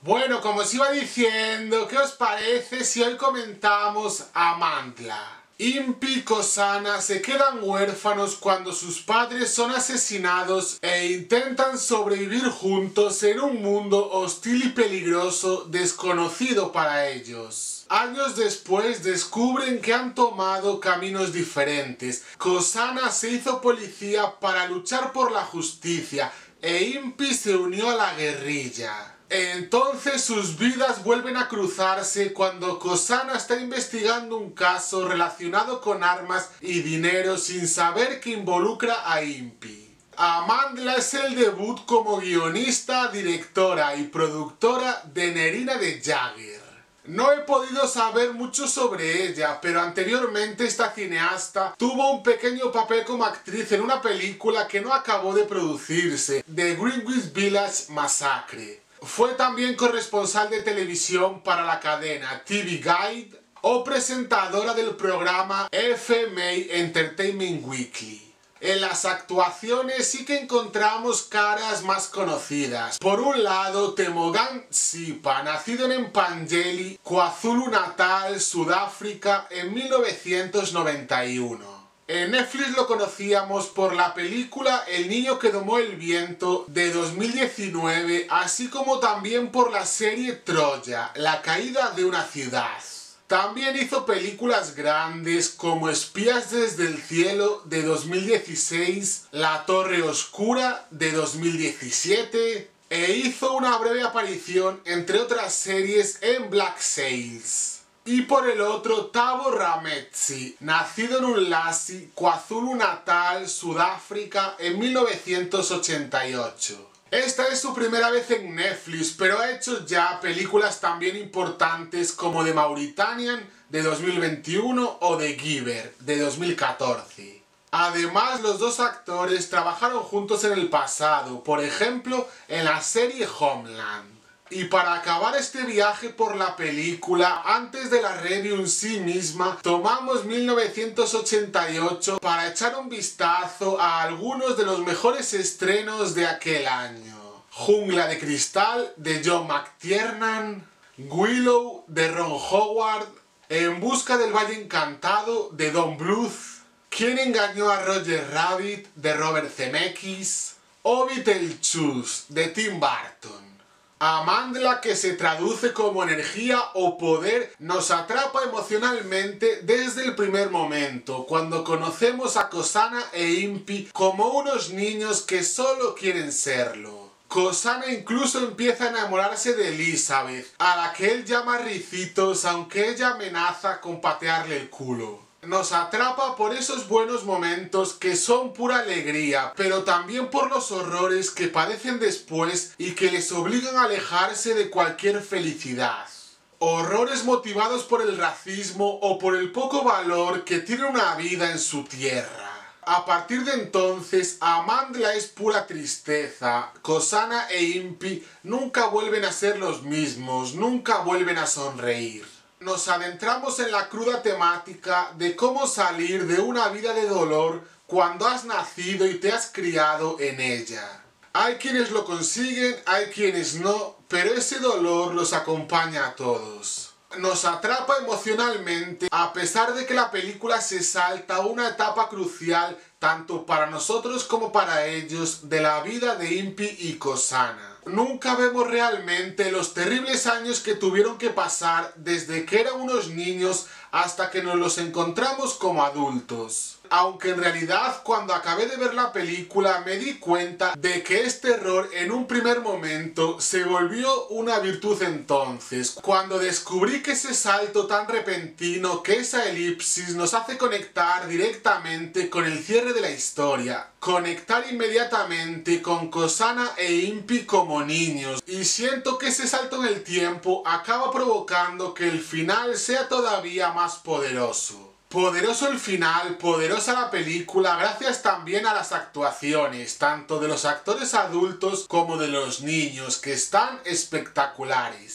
Bueno, como os iba diciendo, ¿qué os parece si hoy comentamos Amandla? Impi y Cosanna se quedan huérfanos cuando sus padres son asesinados e intentan sobrevivir juntos en un mundo hostil y peligroso desconocido para ellos. Años después descubren que han tomado caminos diferentes. Cosanna se hizo policía para luchar por la justicia e Impi se unió a la guerrilla. Entonces sus vidas vuelven a cruzarse cuando Cosanna está investigando un caso relacionado con armas y dinero sin saber que involucra a Impi. Amandla es el debut como guionista, directora y productora de Nerina de Jagger. No he podido saber mucho sobre ella, pero anteriormente esta cineasta tuvo un pequeño papel como actriz en una película que no acabó de producirse, The Greenwich Village Massacre. Fue también corresponsal de televisión para la cadena TV Guide o presentadora del programa FMA Entertainment Weekly. En las actuaciones sí que encontramos caras más conocidas. Por un lado, Temogan Sipa, nacido en Empangeli, KwaZulu-Natal, Sudáfrica, en 1991. En Netflix lo conocíamos por la película El niño que domó el viento de 2019, así como también por la serie Troya, la caída de una ciudad. También hizo películas grandes como Espías desde el cielo de 2016, La torre oscura de 2017 e hizo una breve aparición entre otras series en Black Sails. Y por el otro, Thabo Rametsi, nacido en Umlazi, KwaZulu-Natal, Sudáfrica, en 1988. Esta es su primera vez en Netflix, pero ha hecho ya películas también importantes como The Mauritanian, de 2021, o The Giver, de 2014. Además, los dos actores trabajaron juntos en el pasado, por ejemplo, en la serie Homeland. Y para acabar este viaje por la película, antes de la review en sí misma, tomamos 1988 para echar un vistazo a algunos de los mejores estrenos de aquel año. Jungla de cristal, de John McTiernan, Willow, de Ron Howard, En busca del Valle Encantado, de Don Bluth, ¿Quién engañó a Roger Rabbit?, de Robert Zemeckis, o Beetlejuice, de Tim Burton. Amandla, que se traduce como energía o poder, nos atrapa emocionalmente desde el primer momento, cuando conocemos a Cosanna e Impi como unos niños que solo quieren serlo. Cosanna incluso empieza a enamorarse de Elizabeth, a la que él llama Ricitos, aunque ella amenaza con patearle el culo. Nos atrapa por esos buenos momentos que son pura alegría, pero también por los horrores que padecen después y que les obligan a alejarse de cualquier felicidad. Horrores motivados por el racismo o por el poco valor que tiene una vida en su tierra. A partir de entonces, Amandla es pura tristeza. Cosanna e Impi nunca vuelven a ser los mismos, nunca vuelven a sonreír. Nos adentramos en la cruda temática de cómo salir de una vida de dolor cuando has nacido y te has criado en ella. Hay quienes lo consiguen, hay quienes no, pero ese dolor los acompaña a todos. Nos atrapa emocionalmente a pesar de que la película se salta una etapa crucial tanto para nosotros como para ellos de la vida de Impi y Cosanna. Nunca vemos realmente los terribles años que tuvieron que pasar desde que eran unos niños hasta que nos los encontramos como adultos. Aunque en realidad cuando acabé de ver la película me di cuenta de que este error en un primer momento se volvió una virtud entonces, cuando descubrí que ese salto tan repentino, que esa elipsis nos hace conectar directamente con el cierre de la historia, conectar inmediatamente con Cosanna e Impi como niños, y siento que ese salto en el tiempo acaba provocando que el final sea todavía más poderoso. Poderoso el final, poderosa la película, gracias también a las actuaciones, tanto de los actores adultos como de los niños, que están espectaculares.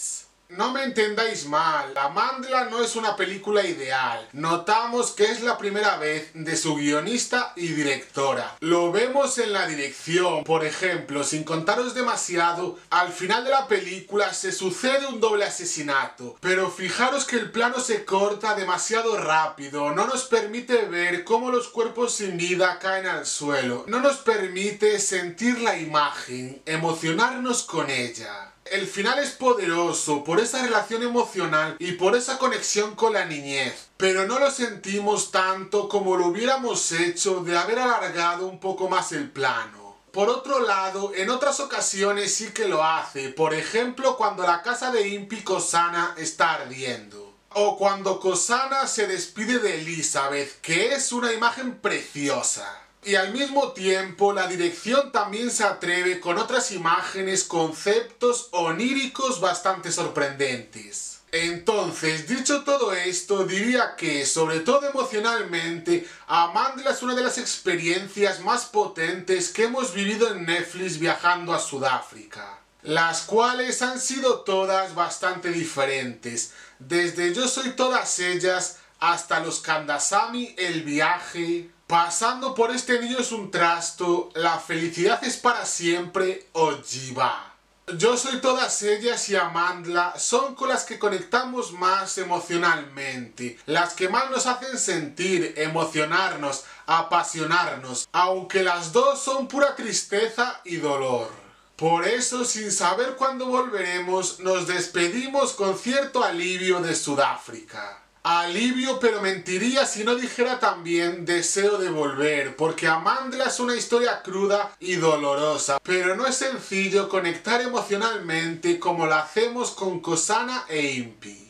No me entendáis mal, Amandla no es una película ideal. Notamos que es la primera vez de su guionista y directora. Lo vemos en la dirección, por ejemplo, sin contaros demasiado, al final de la película se sucede un doble asesinato. Pero fijaros que el plano se corta demasiado rápido, no nos permite ver cómo los cuerpos sin vida caen al suelo. No nos permite sentir la imagen, emocionarnos con ella. El final es poderoso por esa relación emocional y por esa conexión con la niñez, pero no lo sentimos tanto como lo hubiéramos hecho de haber alargado un poco más el plano. Por otro lado, en otras ocasiones sí que lo hace, por ejemplo cuando la casa de Impi Cosanna está ardiendo. O cuando Cosanna se despide de Elizabeth, que es una imagen preciosa. Y al mismo tiempo, la dirección también se atreve con otras imágenes, conceptos oníricos bastante sorprendentes. Entonces, dicho todo esto, diría que, sobre todo emocionalmente, Amandla es una de las experiencias más potentes que hemos vivido en Netflix viajando a Sudáfrica. Las cuales han sido todas bastante diferentes, desde Yo soy todas ellas hasta Los Kandasamy, El viaje, pasando por Este niño es un trasto, La felicidad es para siempre o Jiva. Yo soy todas ellas y Amandla son con las que conectamos más emocionalmente, las que más nos hacen sentir, emocionarnos, apasionarnos, aunque las dos son pura tristeza y dolor. Por eso, sin saber cuándo volveremos, nos despedimos con cierto alivio de Sudáfrica. Alivio, pero mentiría si no dijera también deseo de volver, porque Amandla es una historia cruda y dolorosa, pero no es sencillo conectar emocionalmente como lo hacemos con Cosanna e Impi.